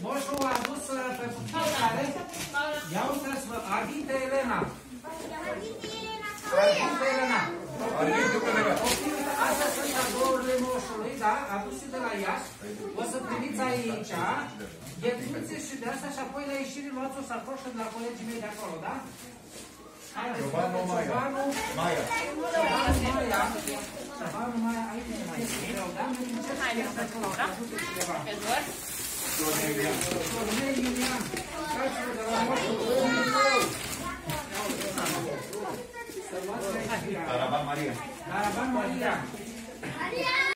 Moșul a adus pe care... Ia uitați-vă, Arghinte Elena. Arghinte Elena. Astea sunt cadourile moșului, da? Aduse de la Iași. O să primiți aici. Ghetuiți și de asta și apoi la ieșire luați o sacoșă de la colegii mei de acolo, da? Ciobanu Maia. Ciobanu Maia, aici e mai greu, da? Haideți să acolo, da? Eduard? Cornei Iulian. Fraților de la moșul. Să luați la ieșire. Caravan Maria.